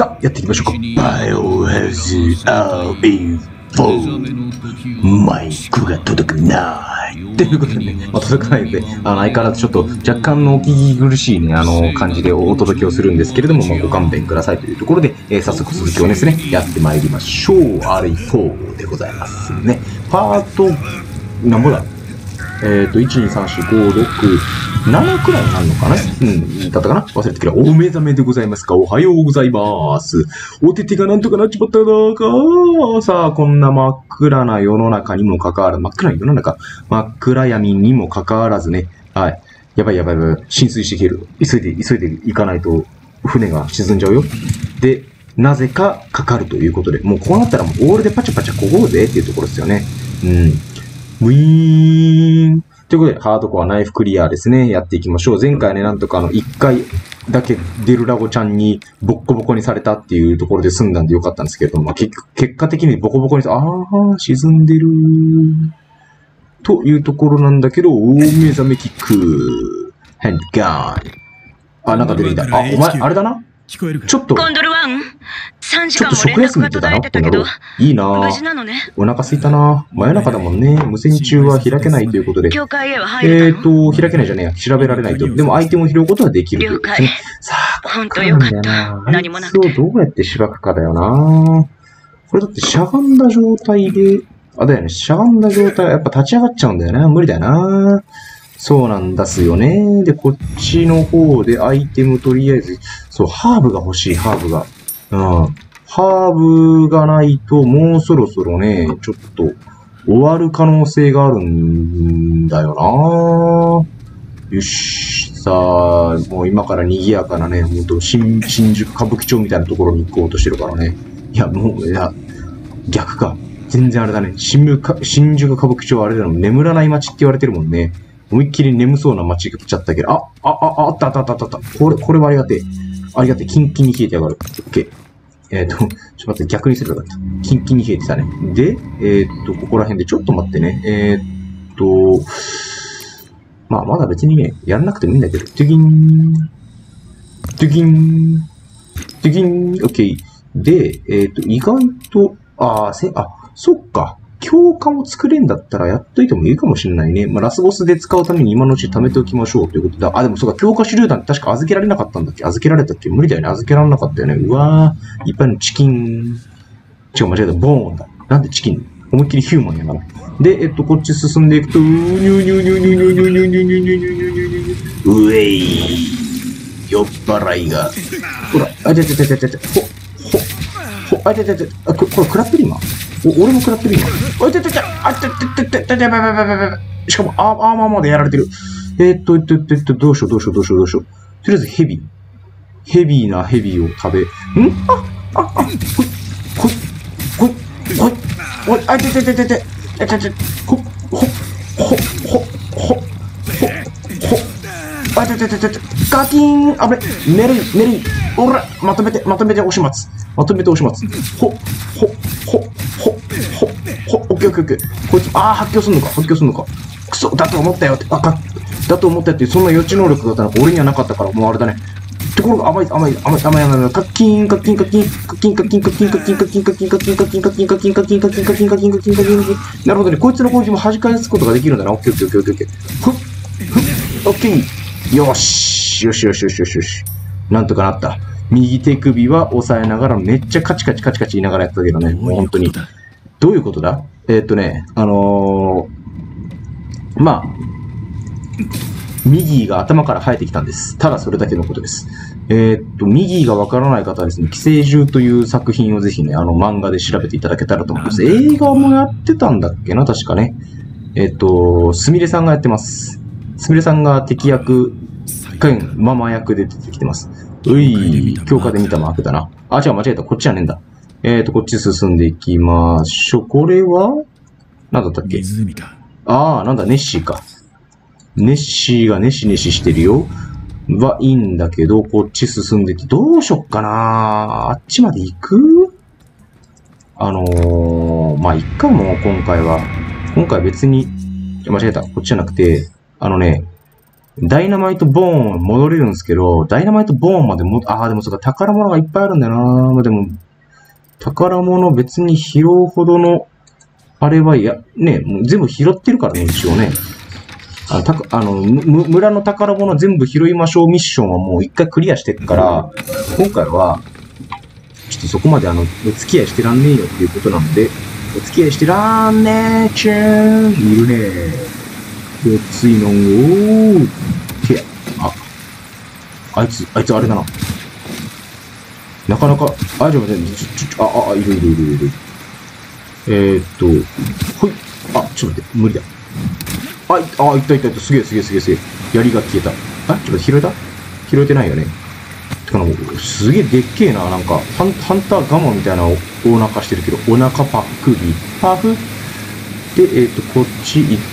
さあ、やっていきましょうか。バイオハザード RE4 マイクが届かないということでね、届かないので、相変わらずちょっと若干のお聞き苦しいね、感じでお届けをするんですけれども、ご勘弁くださいというところで、早速続きをですね、やってまいりましょう。RE4 でございますね。パート、なんぼだ1、2、3、4、5、6、7くらいになるのかなだったかな忘れてきた。お目覚めでございますか？おはようございます。お手手がなんとかなっちまったなか。さあ、こんな真っ暗な世の中にもかかわらず、真っ暗闇にもかかわらずね。はい。やばい。浸水してきてる。急いで行かないと、船が沈んじゃうよ。で、なぜかかかるということで、もうこうなったらもうオールでパチャパチャこごうぜっていうところですよね。ウィーン。ということで、ハードコアナイフクリアですね。やっていきましょう。前回ね、なんとか1回だけデルラゴちゃんにボッコボコにされたっていうところで済んだんでよかったんですけれども、結果的にボコボコに沈んでる。というところなんだけど、目覚めキック。ヘンガン。なんか出てきた。お前、あれだな。ちょっと、 コンドル1、3時ちょっと間も連絡が食休みってたな、 途絶えてたけど、 いいな無事なのね。 お腹空いたな。真夜中だもんね。無線中は開けないということで。 教会へは入れたの？ 開けないじゃねえや。調べられないと。でもアイテムを拾うことはできるということですね。さあ、 ほんとよかった。何もなくて。 あいつをどうやってしばくかだよな。これだってしゃがんだ状態で、だよね。しゃがんだ状態はやっぱ立ち上がっちゃうんだよな。無理だよな。そうなんですよね。で、こっちの方でアイテムとりあえず、そう、ハーブが欲しい、ハーブが。ハーブがないと、もうそろそろね、ちょっと、終わる可能性があるんだよな。よし。さあ、もう今から賑やかなね、ほんと、新宿歌舞伎町みたいなところに行こうとしてるからね。逆か。全然あれだね。新宿歌舞伎町はあれだよ。眠らない街って言われてるもんね。思いっきり眠そうな街が来ちゃったけど、あった。これはありがてえ。ありがてえ。キンキンに冷えてやがる。オッケー。ちょっと待って、逆にすればよかった。キンキンに冷えてたね。で、ここら辺で、ちょっと待ってね。まだ別にね、やらなくてもいいんだけど、トゥギン、オッケー。で、意外と、そっか。強化を作れんだったらやっといてもいいかもしれないね。ラスボスで使うために今のうち貯めておきましょうということで。でもそうか、強化手榴弾確か預けられなかったんだっけ？預けられたっけ？無理だよね。預けられなかったよね。うわー。いっぱいのチキン。違う、間違えた。ボーンだ。なんでチキン？思いっきりヒューマンやな。で、こっち進んでいくと、うえい。酔っ払いが。ほら、これクラップリーマン？俺もクラップリーマン。しかも、アーマーまでやられてる。どうしよう。とりあえずヘビーなヘビーを食べ、ガキーンあぶね寝るおらまとめて押し待つオッケー。こいつ、発狂すんのか。クソ、だと思ったよって、そんな予知能力だったら俺にはなかったから、もうあれだね。ところが甘い。カッキン。なるほどね。こいつの攻撃も弾かすことができるんだな。オッケー。オッケー。よし。なんとかなった。右手首は押さえながらめっちゃカチカチ言いながらやったけどね。もう本当に。どういうことだ？ミギーが頭から生えてきたんです。ただそれだけのことです。ミギーがわからない方はですね、寄生獣という作品をぜひね、漫画で調べていただけたらと思います。映画もやってたんだっけな、確かね。すみれさんがやってます。すみれさんが敵役、ママ役で出てきてます。強化で見たマークだな。違う、間違えた。こっちじゃねえんだ。こっち進んでいきましょう。これはなんだったっけ？なんだ、ネッシーか。ネッシーがネシしてるよ。いいんだけど、こっち進んでいって、どうしよっかな。あっちまで行く？いっかも、今回別に、間違えた。こっちじゃなくて、 ダイナマイトボーン戻れるんですけど、ダイナマイトボーンまででもそうか、宝物がいっぱいあるんだよな。まあ、でも、宝物別に拾うほどの、あれは、もう全部拾ってるからね、一応ね。村の宝物全部拾いましょうミッションはもう一回クリアしてるから、今回は、ちょっとそこまでお付き合いしてらんねえよっていうことなので、お付き合いしてらんねえちゃんいるねごついのーて、あいつあれだな。なかなか、じゃあ待って、いる。ほい。ちょっと待って、無理だ。いった。すげえ。槍が消えた。ちょっと待って、拾えてないよね。てかすげえでっけえな。なんか、ハンターガマみたいなお腹してるけど、お腹パックリ、パフ。で、こっち行って、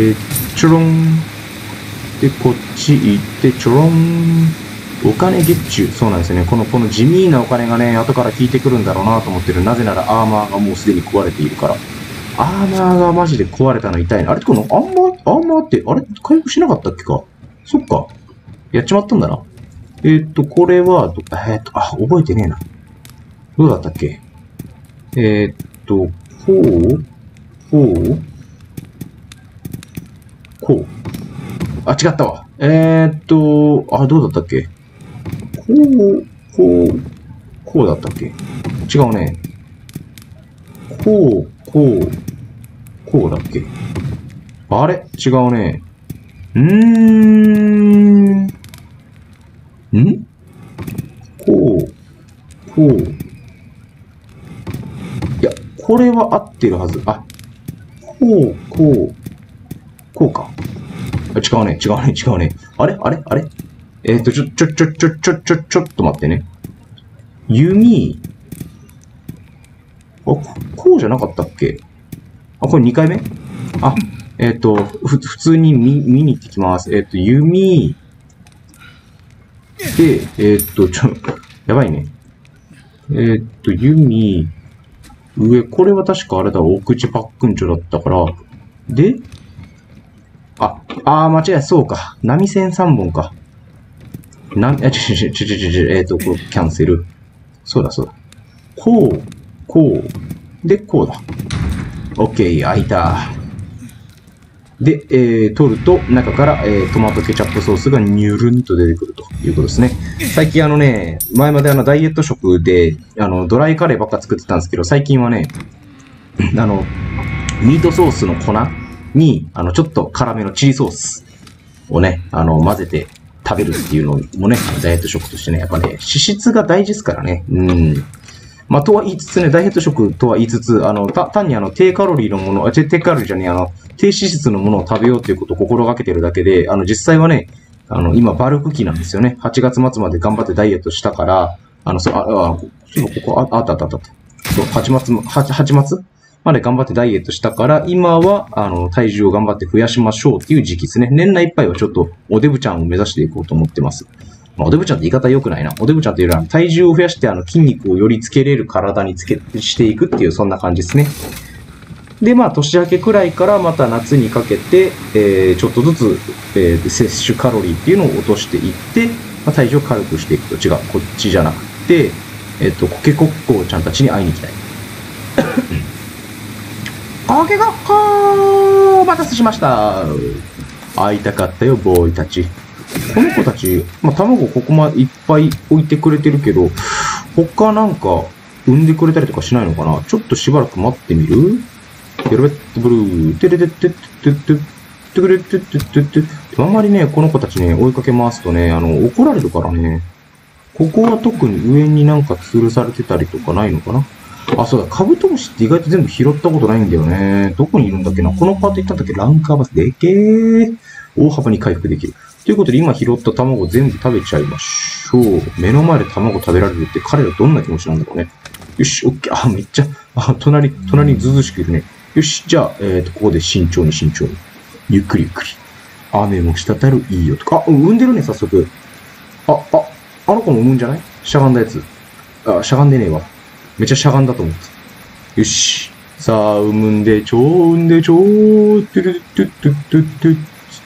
ちょろん。で、こっち行って、ちょろん。お金ゲッチュ。そうなんですよね。この地味なお金がね、後から効いてくるんだろうなと思ってる。なぜならアーマーがもうすでに壊れているから。アーマーがマジで壊れたの痛いな。あれアーマーって、回復しなかったっけか。そっか。やっちまったんだな。これは、覚えてねえな。どうだったっけ。こう。違ったわ。どうだったっけ。こうだったっけ。違うね。こうだっけ。あれ違うね。いや、これは合ってるはず。こうか。違うね。あれちょっと待ってね。弓。こうじゃなかったっけ。これ2回目普通に見に行ってきます。弓。で、やばいね。弓。上、これは確かあれだ、お口パックンチョだったから。で、間違い、そうか。波線3本か。これキャンセル。そうだ。こう。で、こうだ。OK、開いた。で、取ると、中から、トマトケチャップソースがニュルンと出てくるということですね。最近前までダイエット食で、ドライカレーばっか作ってたんですけど、最近はね、ミートソースの粉に、ちょっと辛めのチリソースをね、混ぜて食べるっていうのもね、ダイエット食としてね、やっぱね、脂質が大事ですからね。まあ、とは言いつつね、ダイエット食とは言いつつ、単に低カロリーのもの、低カロリーじゃねえ、低脂質のものを食べようということを心がけてるだけで、実際はね、今、バルク期なんですよね。8月末まで頑張ってダイエットしたから、ここ、あった。そう、8月まで頑張ってダイエットしたから、今は、体重を頑張って増やしましょうっていう時期ですね。年内いっぱいはちょっと、おデブちゃんを目指していこうと思ってます。おデブちゃんって言い方良くないな。おデブちゃんっていうのは体重を増やして筋肉をよりつけれる体にしていくっていうそんな感じですね。で、まあ年明けくらいからまた夏にかけて、ちょっとずつ、摂取カロリーっていうのを落としていって、まあ、体重を軽くしていくと。違う、こっちじゃなくて、コケコッコーちゃんたちに会いに行きたい。コケコッコーお待たせしました。会いたかったよ、ボーイたち。この子たち、まあ、卵ここまでいっぱい置いてくれてるけど、他なんか産んでくれたりとかしないのかな。ちょっとしばらく待ってみる。ヨロベットブルー、てれてってってってってくれてってってって。あんまりね、この子たちね、追いかけ回すとね、怒られるからね。ここは特に上になんか吊るされてたりとかないのかな。そうだ、カブトムシって意外と全部拾ったことないんだよね。どこにいるんだっけな。このパート行ったんだっけ。ランカーバスでけー。大幅に回復できる。ということで今拾った卵全部食べちゃいましょう。目の前で卵食べられるって彼らどんな気持ちなんだろうね。よし、オッケー。めっちゃ、隣にずうずうしくいるね。よし、じゃあ、ここで慎重に。ゆっくり。雨も滴るいいよとか。産んでるね、早速。あの子も産むんじゃない？しゃがんだやつ。しゃがんでねえわ。めっちゃしゃがんだと思った。よし。さあ、産んでちょー、てるてってってって、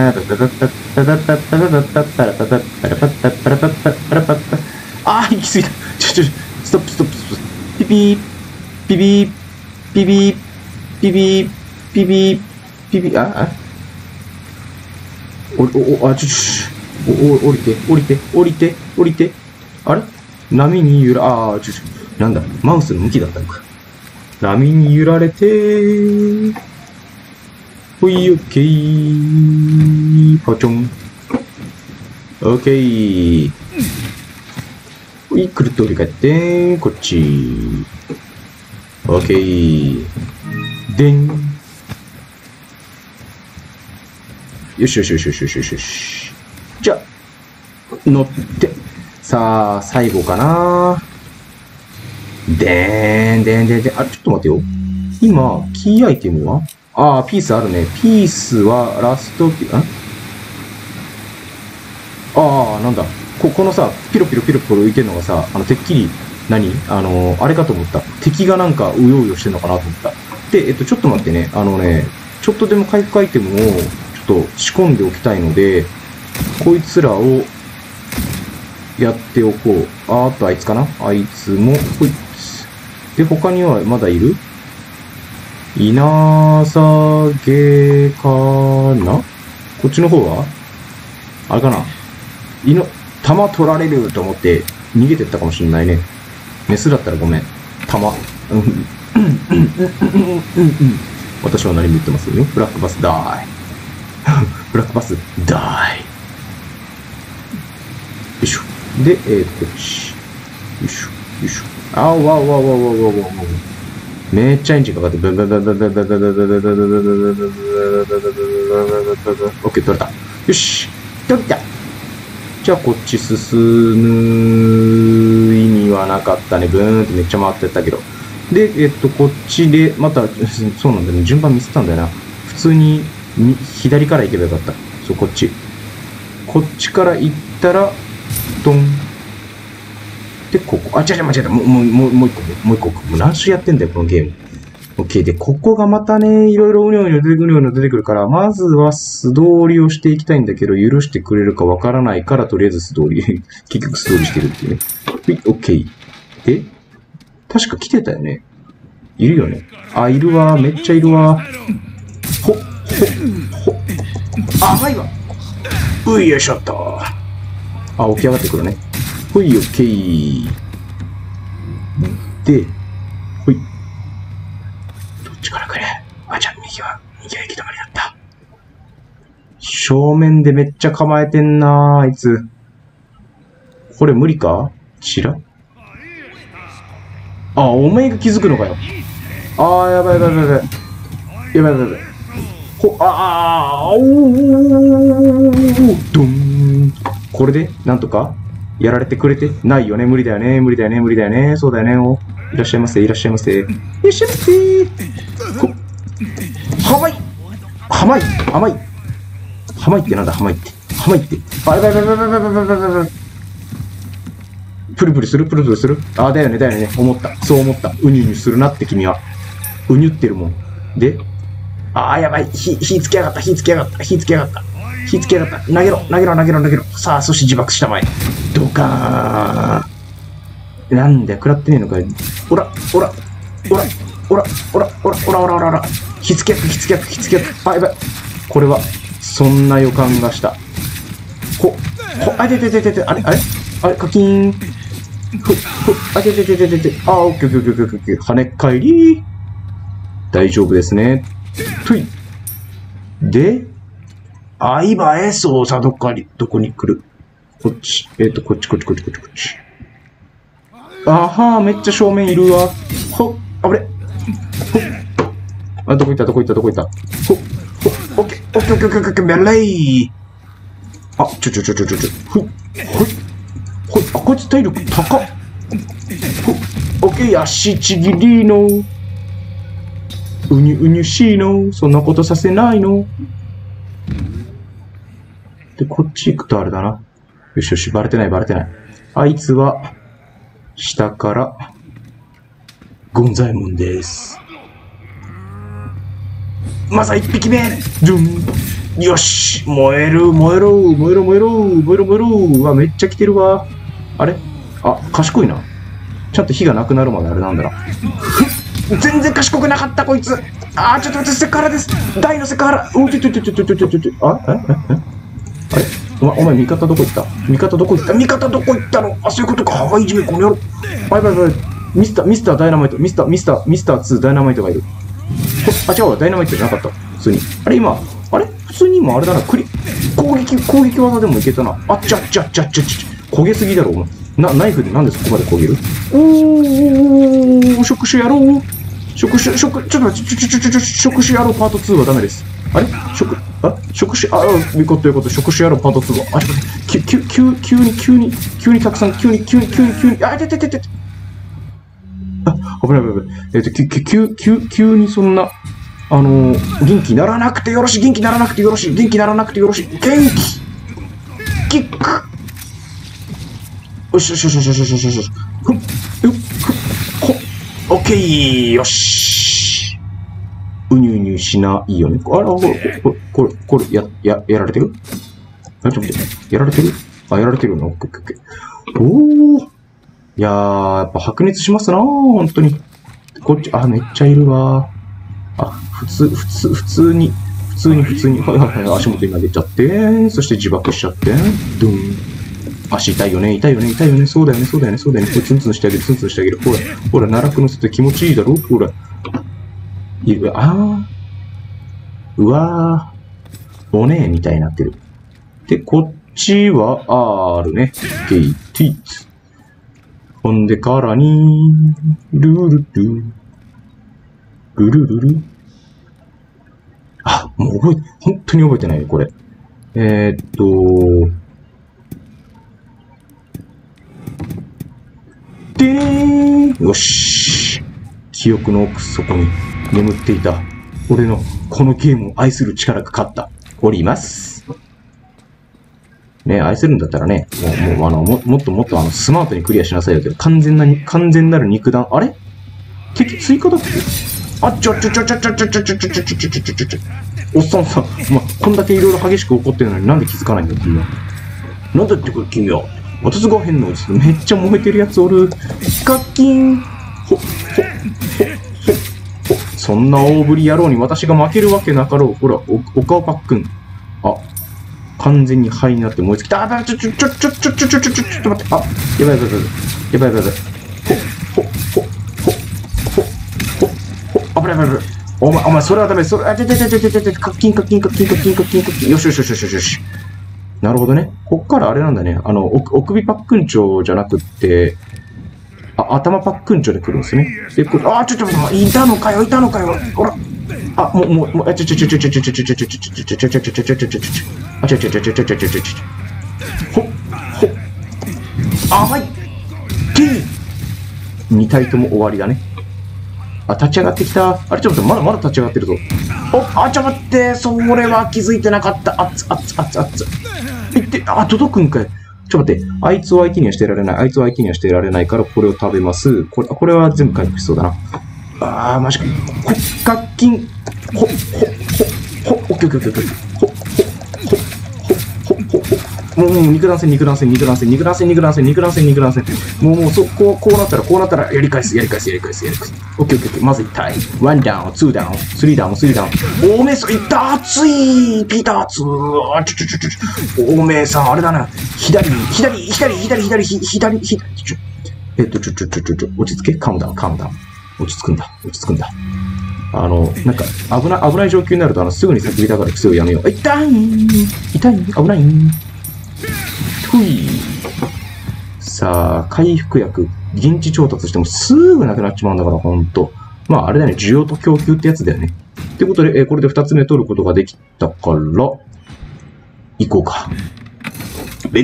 あー、行き過ぎた。ストップ、ストップ、ストップ。ピピー、ピピー、ピピー、ピピー、ピピー、ピピー、降りて、降りて、降りて、降りて。あれ波に揺ら、なんだ、マウスの向きだったのか。波に揺られて、ほい、オッケー。ポチョン。オッケー。ほい、くるっと振り返って、こっち。オッケー。でん。よしよしよしよしよしよしよし。じゃあ、乗って。さあ、最後かな。でーん、でんでんでん。あれ、ちょっと待ってよ。今、キーアイテムはピースあるね。ピースは、ラストなんだ。このさ、ピロピロピロピロ浮いてるのがさ、てっきり、あれかと思った。敵がなんか、うようよしてんのかなと思った。で、ちょっと待ってね。ちょっとでも回復アイテムを、ちょっと仕込んでおきたいので、こいつらを、やっておこう。あとあいつかな？あいつも、ほい。で、他にはまだいる？稲下げかな？こっちの方はあれかな？弾取られると思って逃げてったかもしれないね。メスだったらごめん。弾。私は何も言ってますよ。ブラックバスダイ。ブラックバスダイ。よいしょ。で、こっち。よいしょ。よいしょ。わめっちゃエンジンかかって、オッケー、取れた。よし。取れた。じゃあ、こっち進む意味はなかったね。ブーンってめっちゃ回ってったけど。で、こっちで、また、そうなんだね。順番ミスったんだよな。普通に、左から行けばよかった。そう、こっち。こっちから行ったら、ドン。で、ここ。間違えた。もう一個。もう何周やってんだよ、このゲーム。オッケー。で、ここがまたね、いろいろうにょうにょ出てくるから、まずは素通りをしていきたいんだけど、許してくれるかわからないから、とりあえず素通り。結局素通りしてるっていうね。はい、オッケー。で、確か来てたよね。いるよね。いるわ。めっちゃいるわ。ほ。甘いわ。よいしょっと。起き上がってくるね。ほい、オッケー。で、ほい。どっちから来れ？じゃあ、右は行き止まりだった。正面でめっちゃ構えてんなあいつ。これ無理か？ちら？お前が気づくのかよ。やばい。ドン。これで、なんとかやられてくれてないよね。無理だよね。そうだよね。いらっしゃいませ。甘いってなんだ、甘いって。やばい。プルプルするだよね。そう思った。うにゅうにゅするなって君は。うにゅってるもん。で、やばい。火つけやがった。投げろ。さあ、そして自爆したまえ。ドカーン。なんだよ、食らってねえのかよ。おら。 おら、おら、おら、おら、おら、おら、おら。火付け役、火付け役、火付け役。あ、やばい。これは、そんな予感がした。あ、で、あれカキーン。あ、で、あ、オッケー、オッケー、オッケー、オッケー。跳ね返り。大丈夫ですね。とい。で、あ、今、そうさ、どこに来る。こっち。こっち。あはー、めっちゃ正面いるわ。あぶれ。あ、どこ行った。オッケー、オッケー、メレイ。あ、あ、こいつ体力高っ。オッケー、足ちぎりの。うにゅしいの。そんなことさせないの。で、こっち行くとあれだな。よし、バレてない。あいつは、下から、ゴンザイモンです。まずは1匹目。よし、燃えろ。うわ、めっちゃ来てるわ。あれ？あ、賢いな。ちゃんと火がなくなるまであれなんだな。全然賢くなかった、こいつ。あー、ちょっと待って、セクハラです。大のセクハラ。あれお前、味方どこ行ったの？あ、そういうことか。はいじめ、この野郎。バイ。ミスターダイナマイト。ミスター2ダイナマイトがいる。あ、違うわ、ダイナマイトじゃなかった。普通に。あれ今、普通に今あれだな、攻撃技でもいけたな。あっちゃ。焦げすぎだろ、お前。ナイフでなんでそこまで焦げる？触手やろう。ちょっと待って、触手やろうパート2はダメです。あれ触手、よかった、触手やろうパート2は。あ、ちょっと待って、急にたくさん、急に、あ、て。あ、危ない。急にそんな、元気ならなくてよろしい。元気キック。よし。オッケー、よし。うにゅしないよね。これ、やられてる？ちょっと待って、やられてる？あ、やられてるの？オッケー。おー。いやー、やっぱ白熱しますなー、ほんとに。こっち、あ、めっちゃいるわー。あ、普通に。はい、足元に投げちゃって、そして自爆しちゃって、ドゥン。足痛いよね。そうだよね。これツンツンしてあげる。ほら、奈落のせて気持ちいいだろ？ほら。うわー。おねえみたいになってる。で、こっちは、R ね。ゲイティーツ。ほんでからに、ルル。あ、もう本当に覚えてないよ、これ。でーん。よし。記憶の奥底に眠っていた。俺のこのゲームを愛する力が勝った。おります。ね、愛せるんだったらね、もっとスマートにクリアしなさいよけど、完全なる肉弾。あれ？敵追加だっけ？あっちょ。おっさんさ、こんだけいろいろ激しく怒ってるのになんで気づかないんだよ、君は。なんだってこれ、君は。私が変なうちめっちゃ燃えてるやつおる。カッキン。そんな大ぶり野郎に私が負けるわけなかろう。ほら、お顔パックン。あ、完全に灰になって燃え尽きた。ちょっと待って。あ、やばい。危ない。お前、それはダメ。カッキン。よし。なるほどね。こっからあれなんだね。お首パックンチョじゃなくって、頭パックンチョで来るんですね。で、ちょっと待って、いたのかよ。ほら。あ、もう、甘い。2体とも終わりだね。あ、立ち上がってきた。あれ、ちょっと待って、まだ立ち上がってるぞ。ちょっと待って、それは気づいてなかった。熱。いって、届くんかい。ちょっと待って、あいつを相手にはしてられないから、これを食べます。これは全部回復しそうだな。マジか。カッキン。オッケー。 もう肉弾戦。もう、こうなったら、やり返す。オッケー。まず1体。1ダウン、2ダウン、3ダウン。おめえさん、いった熱いピーターツおめえさん、あれだな。左。落ち着けカムダウン。落ち着くんだ。なんか、危ない状況になると、すぐに叫びたがる癖をやめよう。痛い危ないふい。さあ、回復薬、現地調達してもすぐなくなっちまうんだから、ほんと。まあ、あれだね、需要と供給ってやつだよね。ってことで、これで2つ目取ることができたから、行こうか。で、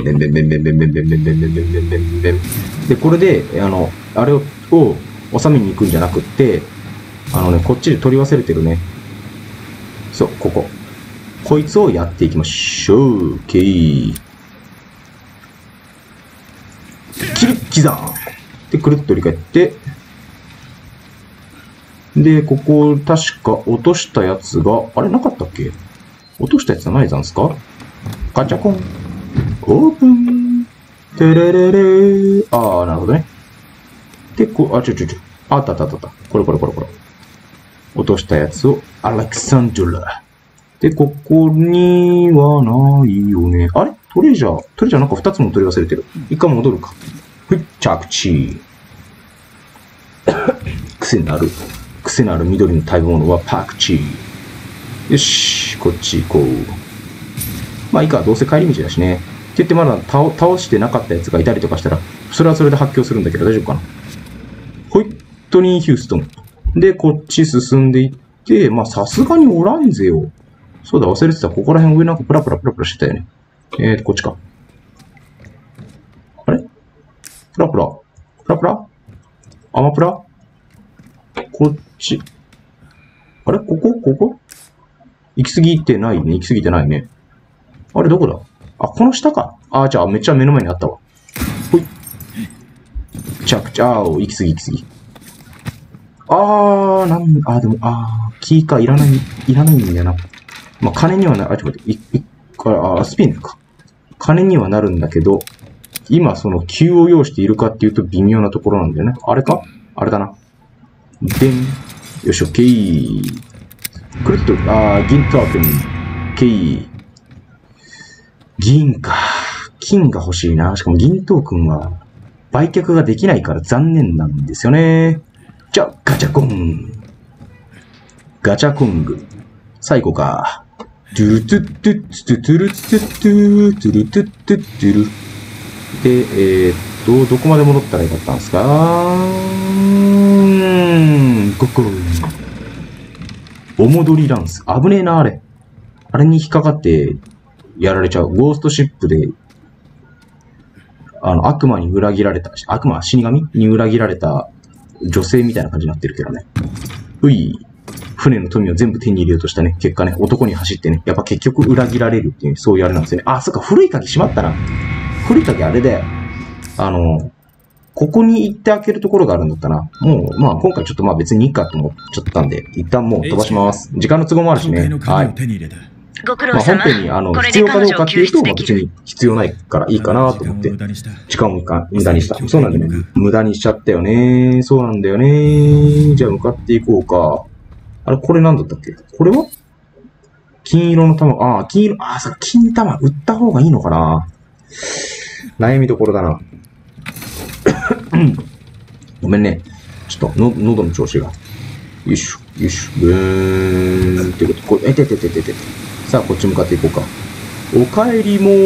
これで、あれを収めに行くんじゃなくって、こっちで取り忘れてるね。そう、こいつをやっていきましょう。キリッ刻んで、くるっと振り返って、で、ここ、確か落としたやつが、あれなかったっけ？落としたやつはないざんすか？ガチャコン。オープン。てれれれー。あー、なるほどね。で、あった。これ。落としたやつを、アレクサンドラ。で、ここにはないよね。あれトレジャーなんか2つも取り忘れてる。一回戻るか。着地。癖のある緑の食べ物はパクチー。よし、こっち行こう。まあいいか、どうせ帰り道だしね。って言ってまだ倒してなかったやつがいたりとかしたら、それはそれで発狂するんだけど大丈夫かな。ホイットニー・ヒューストン。で、こっち進んでいって、まあさすがにおらんぜよ。そうだ、忘れてた。ここら辺上なんかプラプラしてたよね。こっちか。あれプラプラアマプラこっち。あれここ行き過ぎてないね。あれどこだあ、この下か。あ、じゃあめっちゃ目の前にあったわ。ほい。着地。行き過ぎ。でも、キーか。いらないんだよな。まあ、金にはなる。ちょっと待って。スピンか。金にはなるんだけど、今その急を要しているかっていうと微妙なところなんだよね。あれかあれだな。でん。よし、オッケー。くるっと、銀トークン。オッケー。銀か。金が欲しいな。しかも銀トークンは売却ができないから残念なんですよね。じゃあ、ガチャコング。最後か。トゥルトゥットゥットゥトゥルトゥットゥトゥルトゥットゥットゥル。で、どこまで戻ったらよかったんですかここ。お戻りランス。危ねえな、あれ。あれに引っかかってやられちゃう。ゴーストシップで、悪魔に裏切られた、死神に裏切られた女性みたいな感じになってるけどね。船の富を全部手に入れようとしたね。結果ね、男に走ってね、やっぱ結局裏切られるっていう、そういうあれなんですよね。あ、そっか、古い鍵しまったな。古い鍵あれで、ここに行って開けるところがあるんだったな。もう、まあ今回ちょっとまあ別にいいかと思っちゃったんで、一旦もう飛ばします。時間の都合もあるしね。はい。 ご苦労まあ本様。 編に必要かどうかっていうと、まあ別に必要ないからいいかなと思って、時間を無駄にした。そうなんだよね。無駄にしちゃったよね。そうなんだよね。じゃあ向かっていこうか。あれ、これなんだったっけ？これは金色の玉。金玉売った方がいいのかな？悩みどころだな。ごめんね。ちょっと、喉の調子が。よいしょ。ブーン。ってこと、さあ、こっち向かっていこうか。お帰りも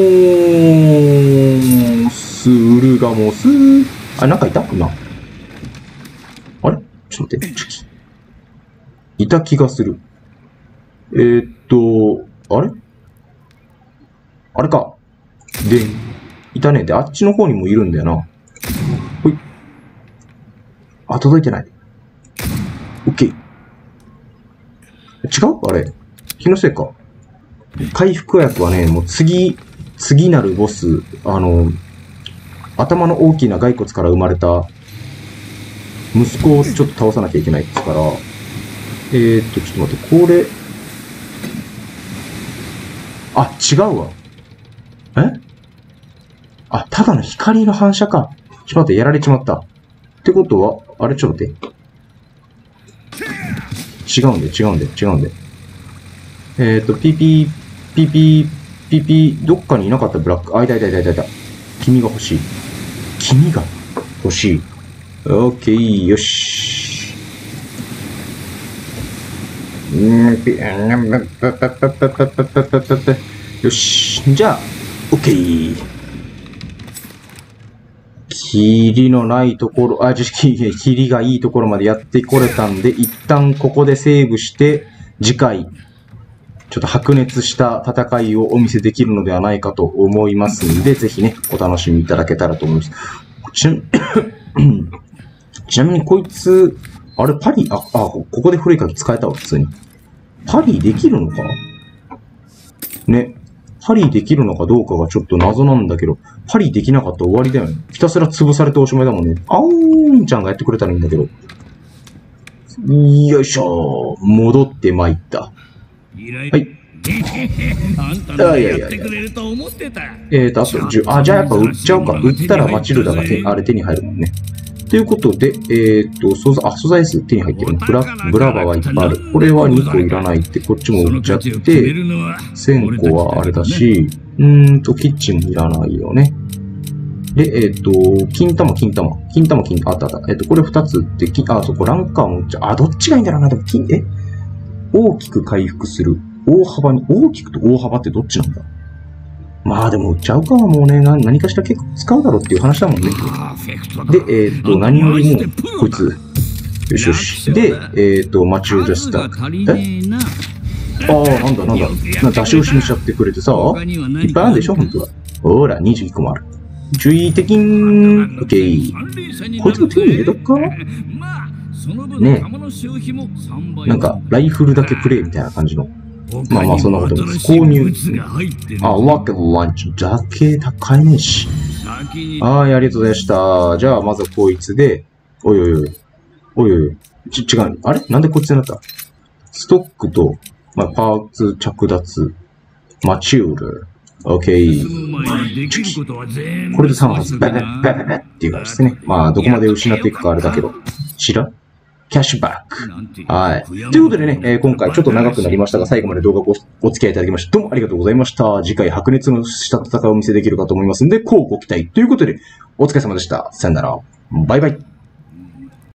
ーす。ウルガモス。なんかいた今。あれちょっと待って。いた気がする。あれあれか。で、いたね。で、あっちの方にもいるんだよな。ほい。届いてない。オッケー。違うあれ。気のせいか。回復薬はね、もう次なるボス、頭の大きな骸骨から生まれた息子をちょっと倒さなきゃいけないですから、ちょっと待って、これ、違うわ。 あ、ただの光の反射か。ちょっと待って、やられちまった。ってことは、あれちょっと待って。違うんで。ピピー、どっかにいなかったブラック。あ、いた。君が欲しい。オッケー、よし。よし。じゃあ、オッケー。霧のないところ、霧がいいところまでやってこれたんで、一旦ここでセーブして、次回、ちょっと白熱した戦いをお見せできるのではないかと思いますんで、ぜひね、お楽しみいただけたらと思います。ちなみにこいつ、あれパリ、ここで古い鍵使えたわ、普通に。パリできるのかね。パリできるのかどうかがちょっと謎なんだけど、パリできなかったら終わりだよね。ひたすら潰されておしまいだもんね。あおーんちゃんがやってくれたらいいんだけど。よいしょー。戻ってまいった。はい。 あんたならやってくれると思ってた。 あと10。じゃあやっぱ売っちゃおうか。売ったらマチルダがあれ手に入るもんね。ということで、素材数手に入ってるね。ブラバはいっぱいある。これは2個いらないって、こっちも売っちゃって、1000個はあれだし、キッチンもいらないよね。で、金玉、あった。これ2つって、そこランカーも売っちゃう。どっちがいいんだろうな。でも大きく回復する。大きくと大幅ってどっちなんだ？まあでも売っちゃうかはもうね、何かしら結構使うだろうっていう話だもんね。で、何よりも、こいつ。よし。で、マチュージャスター。なんだ。出し惜しみしちゃってくれてさ、いっぱいあるんでしょ、ほんとは。ほら、21個もある。注意的ん、オッケー。こいつも手に入れとくか？ねえ。なんか、ライフルだけプレイみたいな感じの。まあそんなことです。購入。ワーケッランチだけ高いねし。ありがとうございました。じゃあ、まずこいつで、おい。違う。あれなんでこいつになった？ストックと、パーツ着脱、マチュール。オッケー。これで3発、ベベっていう感じですね。どこまで失っていくかあれだけど。キャッシュバック。はい。ということでね、今回ちょっと長くなりましたが、最後まで動画をお付き合いいただきまして、どうもありがとうございました。次回白熱のした戦いをお見せできるかと思いますので、ご期待。ということで、お疲れ様でした。さよなら。バイバイ。